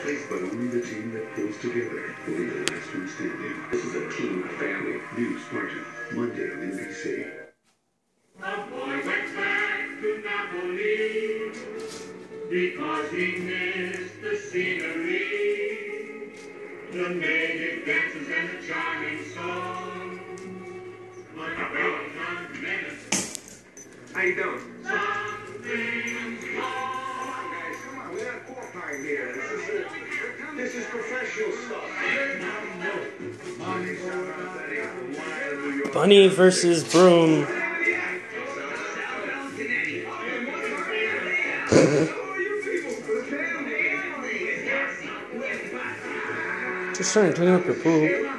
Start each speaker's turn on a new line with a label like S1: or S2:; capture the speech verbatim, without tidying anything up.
S1: Placed, but only the team that pulls together will be the last one standing. This is a team family. New Spartan, Monday on N B C.
S2: A boy went back to Napoli because he missed the scenery, the native dances and the charming song. Like a Belgian menace.
S3: How you doing?
S2: Something's wrong.
S3: Come on, guys, come on. We're not qualifying here. This is, uh, this is professional stuff.
S4: Bunny versus Broom. Just trying to clean up your poop.